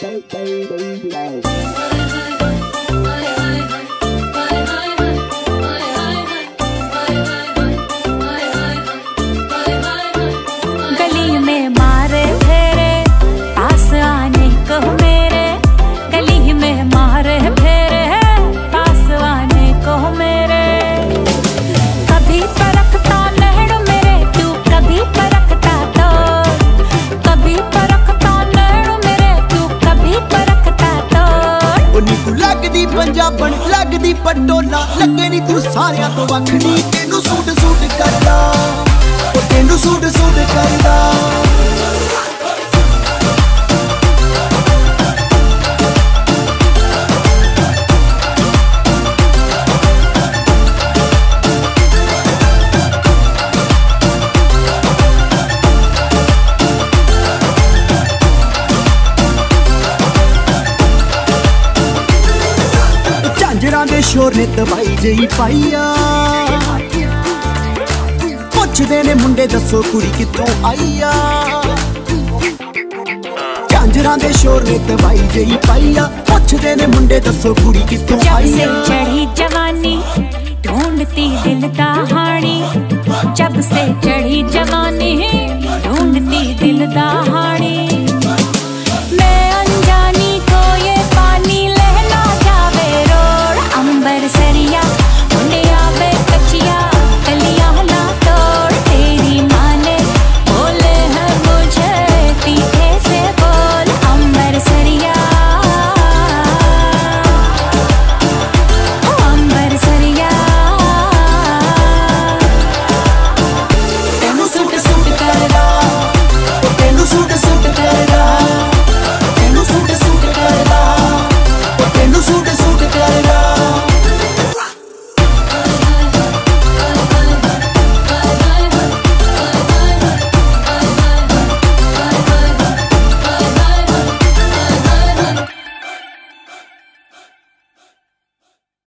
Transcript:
गली में मारे फेरे पास आने को मेरे, गली में मारे फेरे पास आने को मेरे। कभी परखता नैण मेरे तू, कभी परखता तो, कभी परखता नैण मेरे तू, कभी परखता तो। नी तू लगदी पंजाबन लगदी पटोला, लगे नी तू सारियां तो वखनी, तेनू सूट सूट करदा, ओ तेनू सूट सूट करदा। झांजरां दे शोर ने दवाई जही पाईया, पुछदे ने मुंडे दसो कुड़ी कित्थों आईया। झांजरां दे शोर ने दवाई जही पाईया, पुछदे ने मुंडे दसो कुड़ी कित्थों आईया। जब से चढ़ी जवानी ढूंढती दिल दा हानी, जब से